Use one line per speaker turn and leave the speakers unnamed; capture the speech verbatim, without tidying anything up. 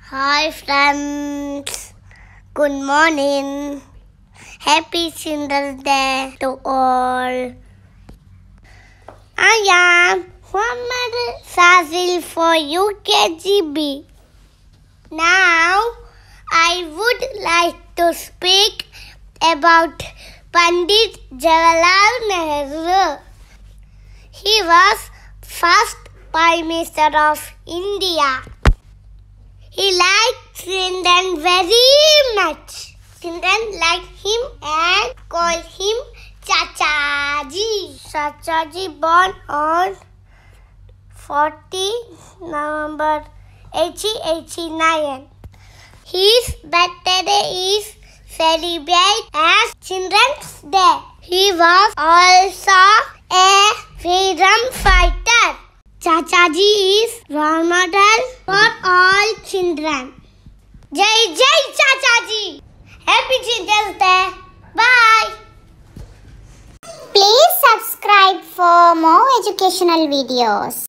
Hi friends, good morning. Happy Children's Day to all. I am Muhd Shazil for U K G B. Now I would like to speak about Pandit Jawaharlal Nehru. He was first Prime Minister of India. He liked children very much. Children liked him and called him Chachaji. Chachaji born on fourteenth November eighteen eighty-nine. His birthday is celebrated as Children's Day. He was also a freedom fighter. Chachaji is role model for all children. Jai Jai Chachaji! Happy Children's Day! Bye!
Please subscribe for more educational videos.